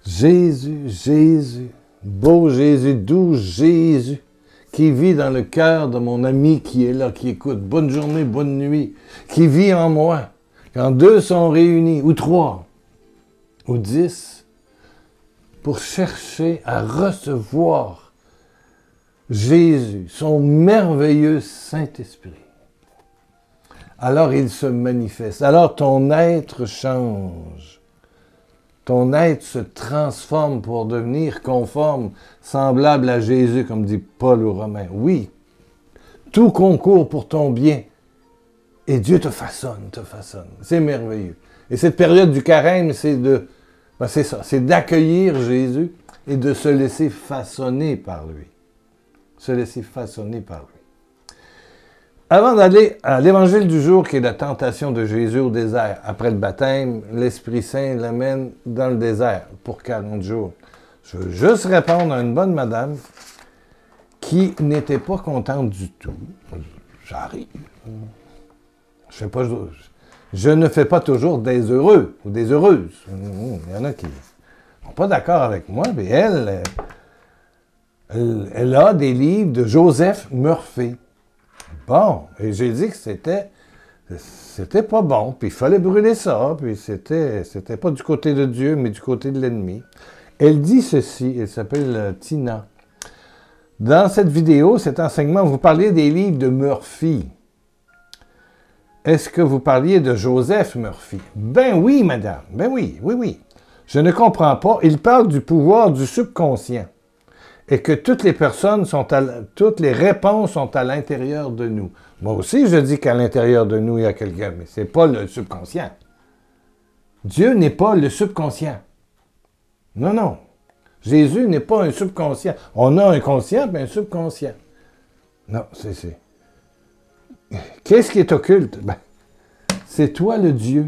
Jésus, Jésus, beau Jésus, doux Jésus, qui vit dans le cœur de mon ami qui est là, qui écoute. Bonne journée, bonne nuit, qui vit en moi. Quand deux sont réunis, ou trois, ou 10, pour chercher à recevoir Jésus, son merveilleux Saint-Esprit. Alors il se manifeste. Alors ton être change. Ton être se transforme pour devenir conforme, semblable à Jésus, comme dit Paul aux Romains. Oui, tout concourt pour ton bien. Et Dieu te façonne, te façonne. C'est merveilleux. Et cette période du carême, c'est c'est ça, c'est d'accueillir Jésus et de se laisser façonner par lui. Se laisser façonner par lui. Avant d'aller à l'évangile du jour, qui est la tentation de Jésus au désert, après le baptême, l'Esprit Saint l'amène dans le désert pour 40 jours. Je veux juste répondre à une bonne madame qui n'était pas contente du tout. J'arrive. Je ne fais pas toujours des heureux ou des heureuses. Il y en a qui ne sont pas d'accord avec moi, mais elle a des livres de Joseph Murphy. Bon, et j'ai dit que c'était pas bon, puis il fallait brûler ça, puis c'était pas du côté de Dieu, mais du côté de l'ennemi. Elle dit ceci, elle s'appelle Tina. Dans cette vidéo, cet enseignement, vous parliez des livres de Murphy. Est-ce que vous parliez de Joseph Murphy? Ben oui, madame, ben oui, oui, oui. Je ne comprends pas. Il parle du pouvoir du subconscient. Et que toutes les réponses sont à l'intérieur de nous. Moi aussi, je dis qu'à l'intérieur de nous, il y a quelqu'un, mais ce n'est pas le subconscient. Dieu n'est pas le subconscient. Non, non. Jésus n'est pas un subconscient. On a un conscient, mais un subconscient. Non, c'est... Qu'est-ce qui est occulte? Ben, c'est toi le Dieu.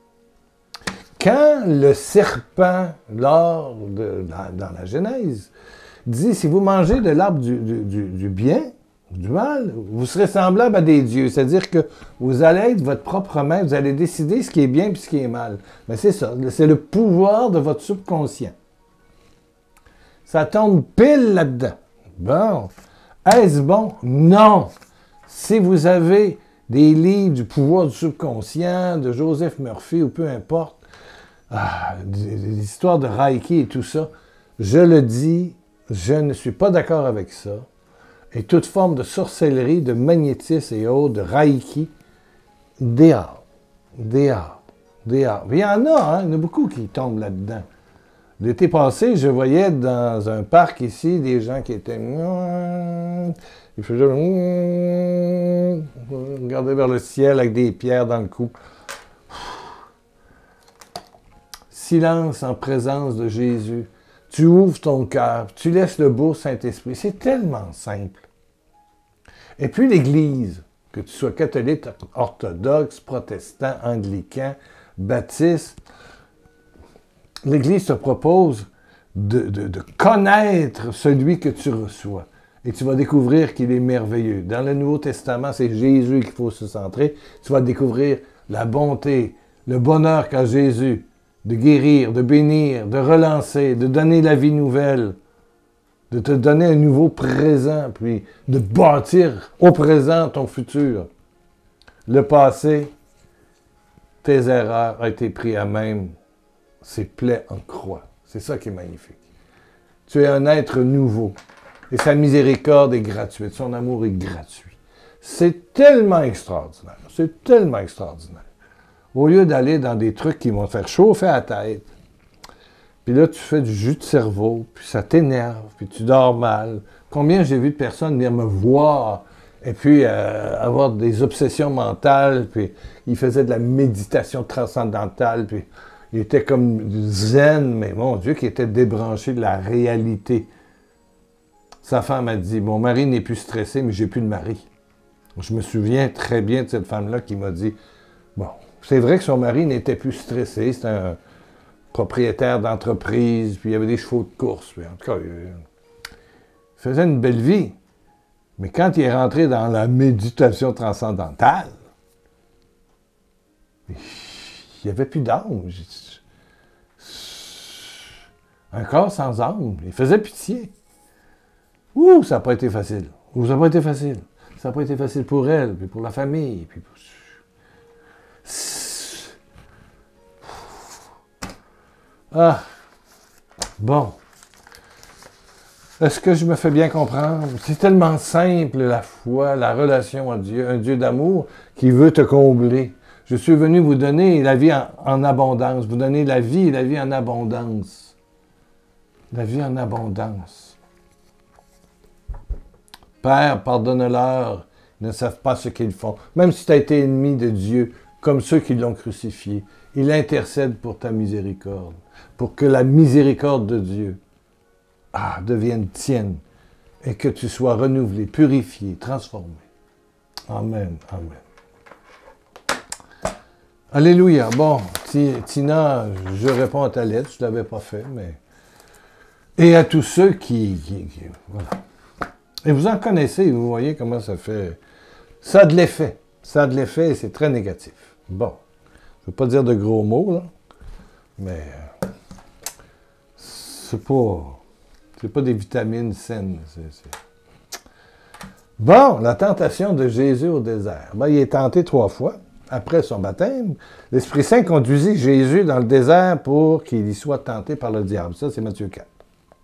Quand le serpent, dans la Genèse, dit, si vous mangez de l'arbre du bien, du mal, vous serez semblable à des dieux. C'est-à-dire que vous allez être votre propre maître, vous allez décider ce qui est bien et ce qui est mal. Mais c'est ça, c'est le pouvoir de votre subconscient. Ça tombe pile là-dedans. Bon. Est-ce bon? Non. Si vous avez des livres du pouvoir du subconscient, de Joseph Murphy ou peu importe, des histoires de Reiki et tout ça, je le dis, je ne suis pas d'accord avec ça. Et toute forme de sorcellerie, de magnétisme et autres, de Reiki, dehors. Dehors. Dehors. Il y en a, hein, il y en a beaucoup qui tombent là-dedans. L'été passé, je voyais dans un parc ici des gens qui étaient... Ils faisaient... regardaient vers le ciel avec des pierres dans le cou. Silence en présence de Jésus. Tu ouvres ton cœur, tu laisses le beau Saint-Esprit. C'est tellement simple. Et puis l'Église, que tu sois catholique, orthodoxe, protestant, anglican, baptiste, l'Église te propose de connaître celui que tu reçois. Et tu vas découvrir qu'il est merveilleux. Dans le Nouveau Testament, c'est Jésus qu'il faut se centrer. Tu vas découvrir la bonté, le bonheur qu'a Jésus de guérir, de bénir, de relancer, de donner la vie nouvelle, de te donner un nouveau présent, puis de bâtir au présent ton futur. Le passé, tes erreurs ont été prises à même, ses plaies en croix. C'est ça qui est magnifique. Tu es un être nouveau. Et sa miséricorde est gratuite. Son amour est gratuit. C'est tellement extraordinaire. C'est tellement extraordinaire. Au lieu d'aller dans des trucs qui vont te faire chauffer la tête, puis là, tu fais du jus de cerveau, puis ça t'énerve, puis tu dors mal. Combien j'ai vu de personnes venir me voir et puis avoir des obsessions mentales, puis ils faisaient de la méditation transcendantale, puis ils étaient comme zen, mais mon Dieu, qui étaient débranchés de la réalité. Sa femme a dit, mon mari n'est plus stressé, mais j'ai plus de mari. Je me souviens très bien de cette femme-là qui m'a dit, bon, c'est vrai que son mari n'était plus stressé, c'était un propriétaire d'entreprise, puis il y avait des chevaux de course, puis en tout cas, il faisait une belle vie. Mais quand il est rentré dans la méditation transcendantale, il n'y avait plus d'âme. Un corps sans âme. Il faisait pitié. Ouh, ça n'a pas été facile. Ouh, ça n'a pas été facile. Ça n'a pas été facile pour elle, puis pour la famille, puis pour... Ah, bon. Est-ce que je me fais bien comprendre? C'est tellement simple, la foi, la relation à Dieu, un Dieu d'amour qui veut te combler. Je suis venu vous donner la vie en abondance, vous donner la vie et la vie en abondance. La vie en abondance. Père, pardonne-leur, ils ne savent pas ce qu'ils font. Même si tu as été ennemi de Dieu, comme ceux qui l'ont crucifié, il intercède pour ta miséricorde, pour que la miséricorde de Dieu devienne tienne et que tu sois renouvelé, purifié, transformé. Amen, amen. Alléluia. Bon, Tina, je réponds à ta lettre, je ne l'avais pas fait, mais... Et à tous ceux qui voilà. Et vous en connaissez, vous voyez comment ça fait... Ça a de l'effet. Ça a de l'effet et c'est très négatif. Bon. Je ne veux pas dire de gros mots, là, mais c'est pas des vitamines saines. Bon, la tentation de Jésus au désert. Ben, il est tenté 3 fois. Après son baptême, l'Esprit Saint conduisit Jésus dans le désert pour qu'il y soit tenté par le diable. Ça, c'est Matthieu 4.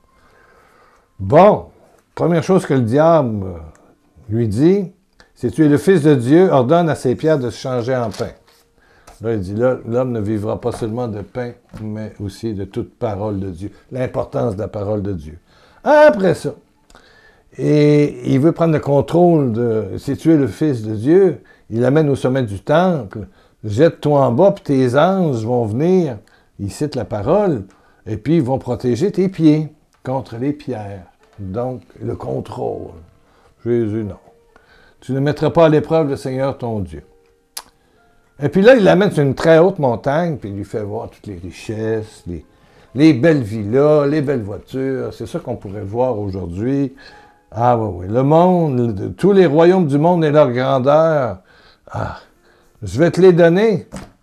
Bon, première chose que le diable lui dit, si tu es le Fils de Dieu, ordonne à ces pierres de se changer en pain. Là, il dit, là, l'homme ne vivra pas seulement de pain, mais aussi de toute parole de Dieu. L'importance de la parole de Dieu. Après ça, et il veut prendre le contrôle de, si tu es le Fils de Dieu, il l'amène au sommet du temple, jette-toi en bas, puis tes anges vont venir, il cite la parole, et puis ils vont protéger tes pieds contre les pierres. Donc, le contrôle. Jésus, non. Tu ne mettras pas à l'épreuve le Seigneur ton Dieu. Et puis là, il l'amène sur une très haute montagne, puis il lui fait voir toutes les richesses, les belles villas, les belles voitures. C'est ça qu'on pourrait voir aujourd'hui. Ah oui, oui. Le monde, tous les royaumes du monde et leur grandeur. Ah, je vais te les donner.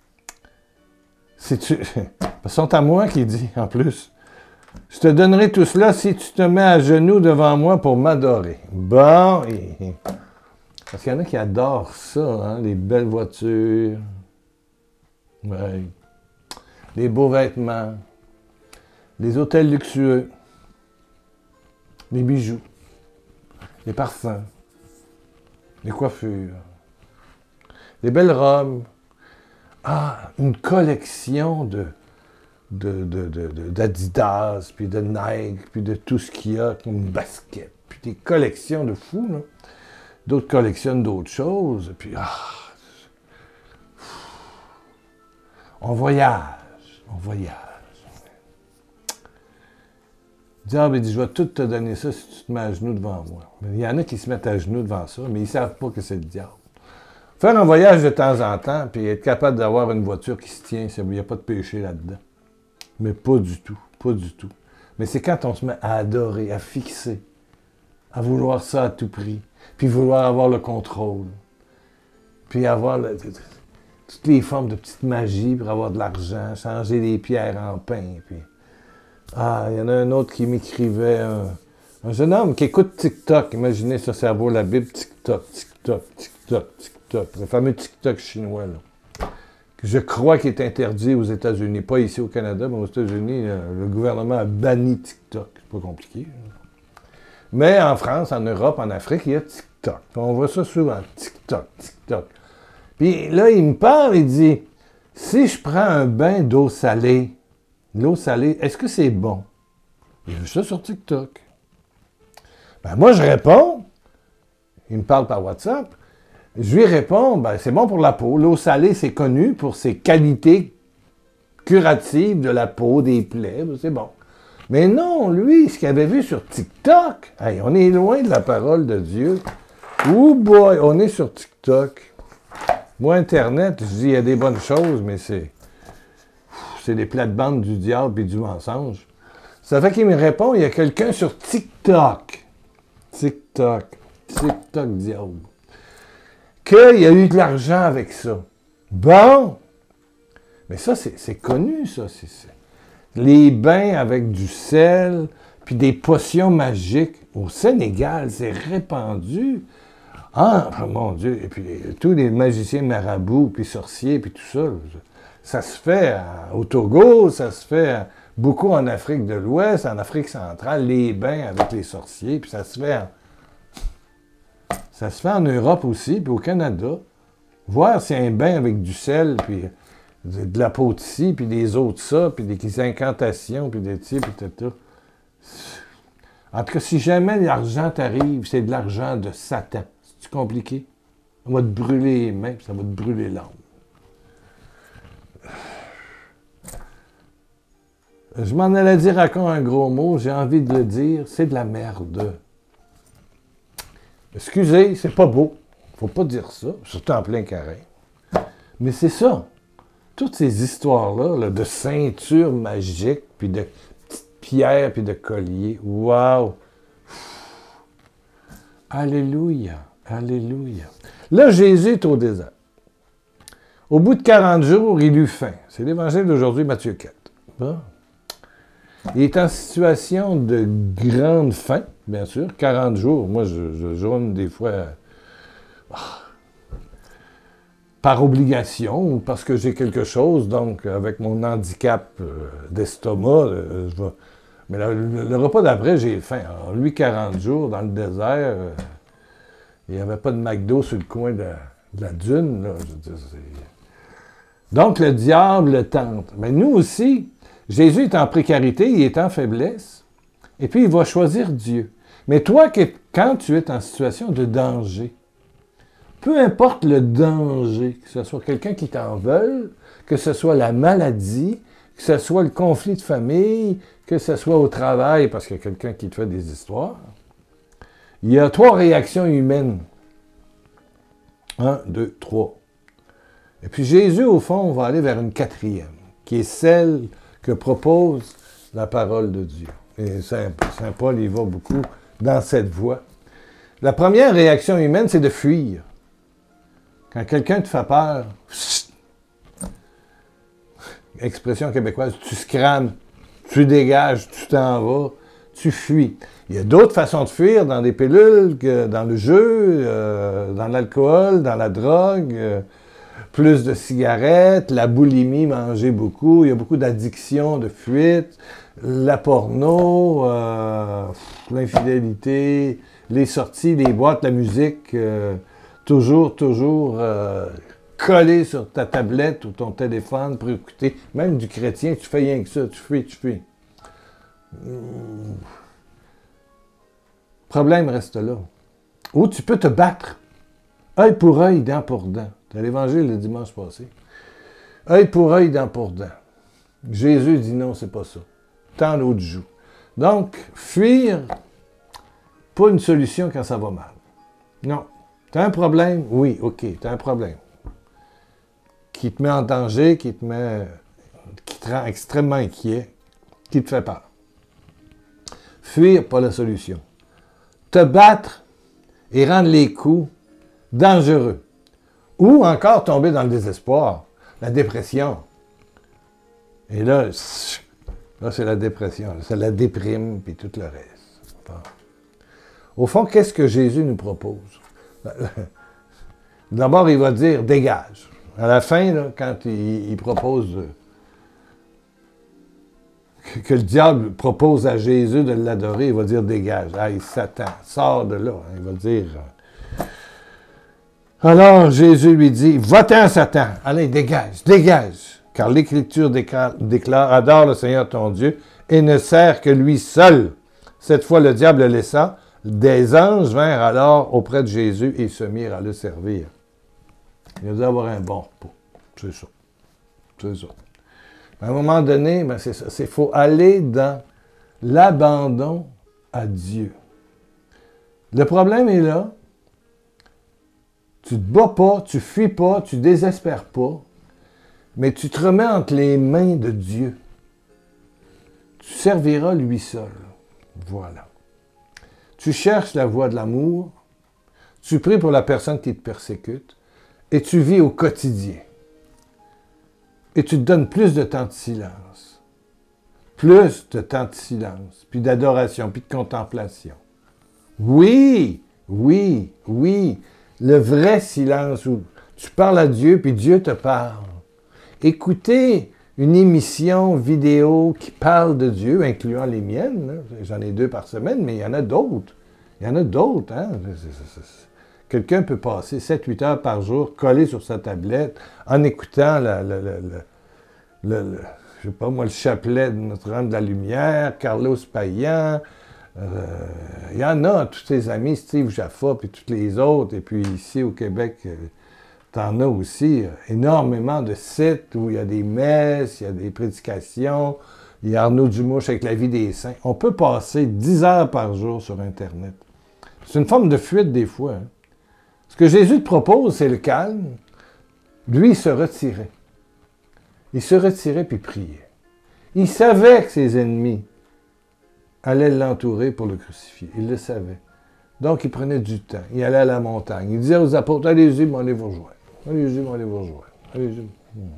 Ils sont à moi qui dit, en plus. Je te donnerai tout cela si tu te mets à genoux devant moi pour m'adorer. Bon, parce qu'il y en a qui adorent ça, hein, les belles voitures, ouais, les beaux vêtements, les hôtels luxueux, les bijoux, les parfums, les coiffures, les belles robes. Ah, une collection d'Adidas, puis de Nike, puis de tout ce qu'il y a, comme une basket, puis des collections de fous, là. D'autres collectionnent d'autres choses, puis on voyage. Le diable, il dit, je vais tout te donner ça si tu te mets à genoux devant moi. Mais il y en a qui se mettent à genoux devant ça, mais ils ne savent pas que c'est le diable. Faire un voyage de temps en temps, puis être capable d'avoir une voiture qui se tient, il n'y a pas de péché là-dedans. Mais pas du tout, pas du tout. Mais c'est quand on se met à adorer, à fixer, à vouloir ça à tout prix, puis vouloir avoir le contrôle, puis avoir toutes les formes de petite magie pour avoir de l'argent, changer les pierres en pain. Puis... Ah, il y en a un autre qui m'écrivait, un jeune homme qui écoute TikTok. Imaginez ce cerveau, la Bible, TikTok, le fameux TikTok chinois, là. Que je crois qu'il est interdit aux États-Unis, pas ici au Canada, mais aux États-Unis, le gouvernement a banni TikTok. C'est pas compliqué, là. Mais en France, en Europe, en Afrique, il y a TikTok. On voit ça souvent, TikTok. Puis là, il me parle, il dit, si je prends un bain d'eau salée, est-ce que c'est bon? J'ai vu ça sur TikTok. Ben moi, je réponds, il me parle par WhatsApp, je lui réponds, ben c'est bon pour la peau. L'eau salée, c'est connu pour ses qualités curatives de la peau, des plaies, c'est bon. Mais non, lui, ce qu'il avait vu sur TikTok, hey, on est loin de la parole de Dieu. Oh boy, on est sur TikTok. Moi, Internet, je dis, il y a des bonnes choses, mais c'est les plates-bandes du diable et du mensonge. Ça fait qu'il me répond, il y a quelqu'un sur TikTok. TikTok, diable. Qu'il y a eu de l'argent avec ça. Bon! Mais ça, c'est connu, ça. les bains avec du sel, puis des potions magiques. Au Sénégal, c'est répandu. Ah, mon Dieu, et puis tous les magiciens marabouts, puis sorciers, puis tout ça, ça se fait au Togo, ça se fait beaucoup en Afrique de l'Ouest, en Afrique centrale, les bains avec les sorciers, puis ça se fait en Europe aussi, puis au Canada. Voir s'il y a un bain avec du sel, puis de la peau de ci, puis des autres ça, puis des incantations, puis des ci, puis tout. En tout cas, si jamais l'argent t'arrive, c'est de l'argent de Satan. C'est compliqué. Ça va te brûler les mains, puis ça va te brûler l'âme. Je m'en allais dire encore un gros mot, j'ai envie de le dire, c'est de la merde. Excusez, c'est pas beau. Faut pas dire ça, surtout en plein carré. Mais c'est ça. Toutes ces histoires-là, là, de ceintures magiques, puis de petites pierres, puis de colliers. Wow! Alléluia! Alléluia! Là, Jésus est au désert. Au bout de 40 jours, il eut faim. C'est l'évangile d'aujourd'hui, Matthieu 4. Bon. Il est en situation de grande faim, bien sûr. 40 jours. Moi, je jaune des fois par obligation ou parce que j'ai quelque chose. Donc, avec mon handicap d'estomac, je vais... Mais le repas d'après, j'ai faim. Alors, lui, 40 jours dans le désert, il n'y avait pas de McDo sur le coin de la dune. Là. Je veux dire, donc, le diable le tente. Mais nous aussi, Jésus est en précarité, il est en faiblesse, et puis il va choisir Dieu. Mais toi, quand tu es en situation de danger, peu importe le danger, que ce soit quelqu'un qui t'en veuille, que ce soit la maladie, que ce soit le conflit de famille, que ce soit au travail, parce qu'il y a quelqu'un qui te fait des histoires, il y a 3 réactions humaines. 1, 2, 3. Et puis Jésus, au fond, on va aller vers une 4e, qui est celle que propose la parole de Dieu. Et Saint Paul y va beaucoup dans cette voie. La première réaction humaine, c'est de fuir. Quand quelqu'un te fait peur, expression québécoise, tu scrames, tu dégages, tu t'en vas, tu fuis. Il y a d'autres façons de fuir dans des pilules, que dans le jeu, dans l'alcool, dans la drogue, plus de cigarettes, la boulimie, manger beaucoup, il y a beaucoup d'addictions, de fuite, la porno, l'infidélité, les sorties, les boîtes, la musique, toujours collé sur ta tablette ou ton téléphone pour écouter. Même du chrétien, tu fais rien que ça, tu fuis. Problème reste là. Ou tu peux te battre. Œil pour œil, dent pour dent. C'est l'évangile le dimanche passé. Œil pour œil, dent pour dent. Jésus dit non, c'est pas ça. Tant l'autre joue. Donc, fuir, pas une solution quand ça va mal. Non. T'as un problème? Oui, OK, t'as un problème. Qui te met en danger, qui te rend extrêmement inquiet, qui te fait peur. Fuir, pas la solution. Te battre et rendre les coups dangereux. Ou encore tomber dans le désespoir, la dépression. Et là, c'est la dépression, c'est la déprime, puis tout le reste. Bon. Au fond, qu'est-ce que Jésus nous propose? D'abord, il va dire « dégage ». À la fin, là, quand il propose que le diable propose à Jésus de l'adorer, il va dire « dégage ». « Hey, Satan, sors de là ». Il va dire... Alors, Jésus lui dit « va-t'en, Satan, allez, dégage, dégage ». Car l'Écriture déclare « adore le Seigneur ton Dieu et ne sert que lui seul ». Cette fois, le diable le laissa. Des anges vinrent alors auprès de Jésus et se mirent à le servir. Il a dû avoir un bon repos. C'est ça. C'est ça. À un moment donné, ben c'est ça. Il faut aller dans l'abandon à Dieu. Le problème est là. Tu ne te bats pas, tu ne fuis pas, tu ne désespères pas, mais tu te remets entre les mains de Dieu. Tu serviras lui seul. Voilà. Tu cherches la voie de l'amour, tu pries pour la personne qui te persécute, et tu vis au quotidien. Et tu te donnes plus de temps de silence. plus de temps de silence, puis d'adoration, puis de contemplation. Oui, oui, oui. Le vrai silence où tu parles à Dieu, puis Dieu te parle. Écoutez une émission vidéo qui parle de Dieu, incluant les miennes. J'en ai 2 par semaine, mais il y en a d'autres. Il y en a d'autres. Hein? Quelqu'un peut passer 7-8 heures par jour collé sur sa tablette en écoutant je sais pas moi, le chapelet de Notre-Dame de la Lumière, Carlos Payan. Il y en a, tous tes amis, Steve Jaffa, puis tous les autres. Et puis ici au Québec, t'en as aussi énormément de sites où il y a des messes, il y a des prédications. Il y a Arnaud Dumouche avec la vie des saints. On peut passer 10 heures par jour sur Internet. C'est une forme de fuite des fois. Hein. Ce que Jésus te propose, c'est le calme. Lui, il se retirait. Il se retirait puis priait. Il savait que ses ennemis allaient l'entourer pour le crucifier. Il le savait. Donc, il prenait du temps. Il allait à la montagne. Il disait aux apôtres, allez-y, moi, allez vous rejoindre. Allez-y, moi, allez vous rejoindre. Allez-y.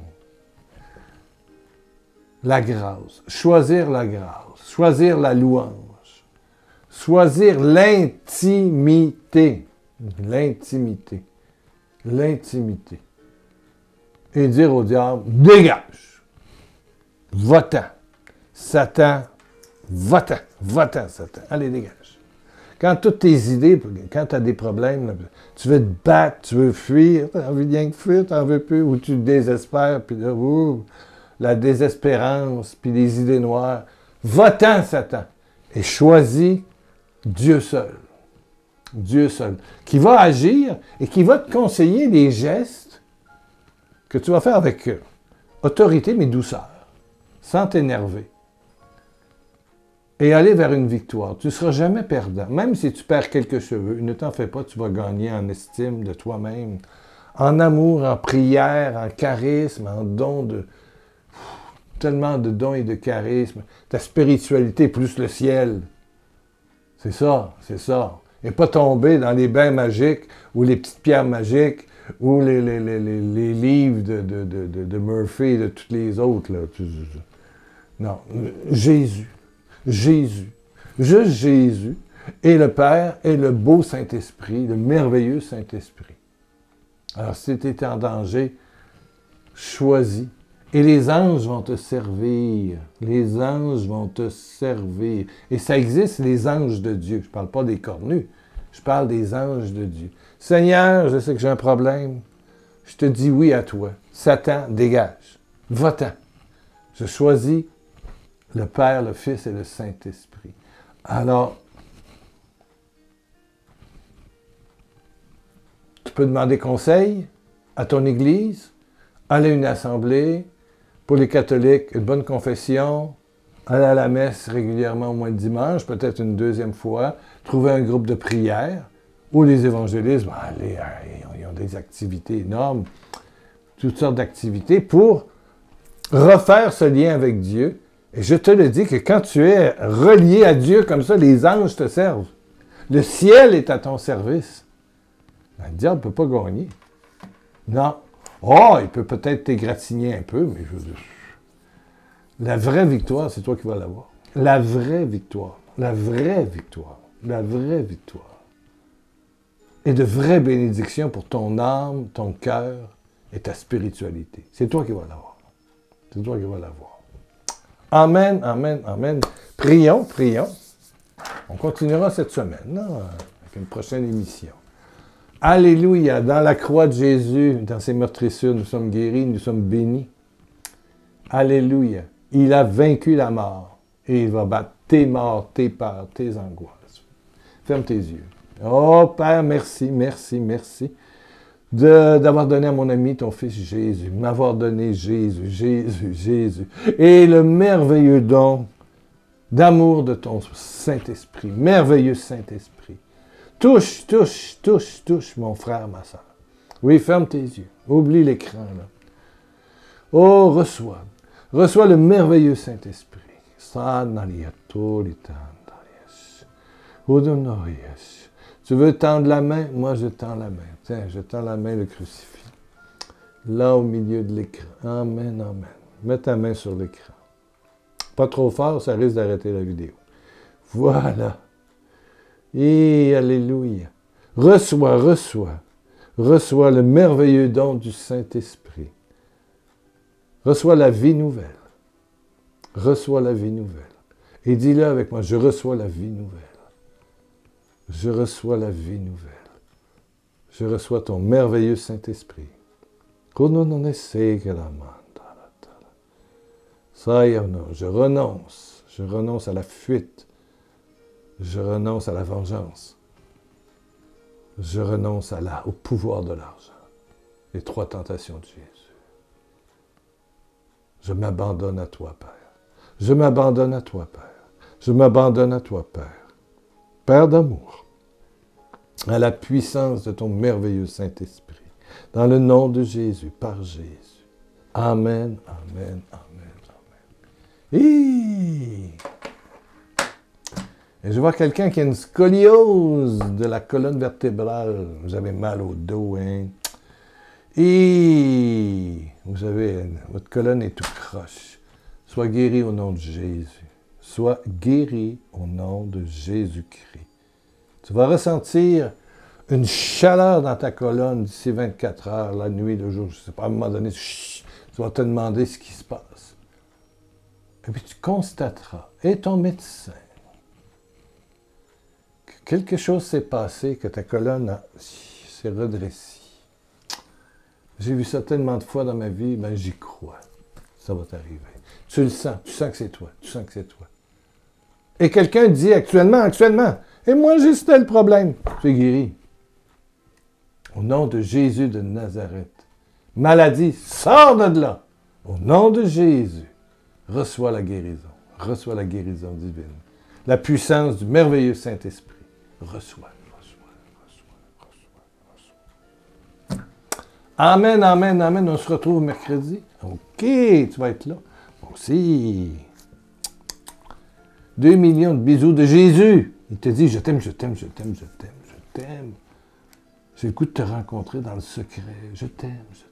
La grâce. Choisir la grâce. Choisir la louange. Choisir l'intimité. L'intimité. L'intimité. Et dire au diable, dégage. Va-t'en. Satan, va-t'en. Va-t'en, Satan. Allez, dégage. Quand toutes tes idées, quand tu as des problèmes, là, tu veux te battre, tu veux fuir, tu as envie de rien que fuir, tu n'en veux plus, ou tu te désespères, puis là, la désespérance, puis les idées noires. Va-t'en, Satan. Et choisis Dieu seul. Dieu seul. Qui va agir et qui va te conseiller des gestes que tu vas faire avec autorité, mais douceur, sans t'énerver. Et aller vers une victoire. Tu ne seras jamais perdant. Même si tu perds quelques cheveux, ne t'en fais pas, tu vas gagner en estime de toi-même, en amour, en prière, en charisme, en don de... Tellement de dons et de charisme. Ta spiritualité plus le ciel. C'est ça, c'est ça. Et pas tomber dans les bains magiques ou les petites pierres magiques ou les livres de Murphy et de tous les autres. Là. Non, Jésus. Jésus. Juste Jésus et le Père et le beau Saint-Esprit, le merveilleux Saint-Esprit. Alors, si tu es en danger, choisis. Et les anges vont te servir. Les anges vont te servir. Et ça existe, les anges de Dieu. Je ne parle pas des cornus. Je parle des anges de Dieu. Seigneur, je sais que j'ai un problème. Je te dis oui à toi. Satan, dégage. Va-t'en. Je choisis le Père, le Fils et le Saint-Esprit. Alors, tu peux demander conseil à ton Église, aller à une assemblée. Pour les catholiques, une bonne confession, aller à la messe régulièrement au moins le dimanche, peut-être une deuxième fois, trouver un groupe de prière, ou les évangélistes, ils ont des activités énormes, toutes sortes d'activités pour refaire ce lien avec Dieu. Et je te le dis que quand tu es relié à Dieu comme ça, les anges te servent. Le ciel est à ton service. Le diable ne peut pas gagner. Non. Oh, il peut peut-être t'égratigner un peu, mais la vraie victoire, c'est toi qui vas l'avoir. La vraie victoire. La vraie victoire. La vraie victoire. Et de vraies bénédictions pour ton âme, ton cœur et ta spiritualité. C'est toi qui vas l'avoir. C'est toi qui vas l'avoir. Amen, amen, amen. Prions, prions. On continuera cette semaine, avec une prochaine émission. Alléluia, dans la croix de Jésus, dans ses meurtrissures, nous sommes guéris, nous sommes bénis. Alléluia, il a vaincu la mort et il va battre tes morts, tes peurs, tes angoisses. Ferme tes yeux. Oh Père, merci, merci, merci d'avoir donné à mon ami ton fils Jésus, m'avoir donné Jésus, Jésus, Jésus, et le merveilleux don d'amour de ton Saint-Esprit, merveilleux Saint-Esprit. Touche, touche, touche, touche, mon frère, ma soeur. Oui, ferme tes yeux. Oublie l'écran, là. Oh, reçois. Reçois le merveilleux Saint-Esprit. Tu veux tendre la main? Moi, je tends la main. Tiens, je tends la main, le crucifix. Là, au milieu de l'écran. Amen, amen. Mets ta main sur l'écran. Pas trop fort, ça risque d'arrêter la vidéo. Voilà. Et alléluia. Reçois le merveilleux don du Saint-Esprit. Reçois la vie nouvelle. Reçois la vie nouvelle. Et dis-le avec moi, je reçois la vie nouvelle. Je reçois la vie nouvelle. Je reçois ton merveilleux Saint-Esprit. Je renonce à la fuite. Je renonce à la vengeance. Je renonce au pouvoir de l'argent. Les 3 tentations de Jésus. Je m'abandonne à toi, Père. Je m'abandonne à toi, Père. Je m'abandonne à toi, Père. Père d'amour, à la puissance de ton merveilleux Saint-Esprit. Dans le nom de Jésus, par Jésus. Amen, amen, amen, amen. Et je vois quelqu'un qui a une scoliose de la colonne vertébrale. Vous avez mal au dos, hein? Votre colonne est tout croche. Sois guéri au nom de Jésus. Sois guéri au nom de Jésus-Christ. Tu vas ressentir une chaleur dans ta colonne d'ici 24 heures, la nuit, le jour, je ne sais pas, à un moment donné, tu vas te demander ce qui se passe. Et puis tu constateras, et ton médecin, que quelque chose s'est passé, que ta colonne s'est redressée. J'ai vu ça tellement de fois dans ma vie, ben j'y crois. Ça va t'arriver. Tu le sens, tu sens que c'est toi, tu sens que c'est toi. Et quelqu'un dit actuellement, et moi j'ai tel problème. Tu es guéri. Au nom de Jésus de Nazareth. Maladie, sors de là. Au nom de Jésus, reçois la guérison. Reçois la guérison divine. La puissance du merveilleux Saint-Esprit. Reçois. Amen, amen, amen. On se retrouve mercredi. OK, tu vas être là. Moi aussi. 2 millions de bisous de Jésus. Il te dit, je t'aime, je t'aime, je t'aime, je t'aime, je t'aime. J'ai le goût de te rencontrer dans le secret. Je t'aime, je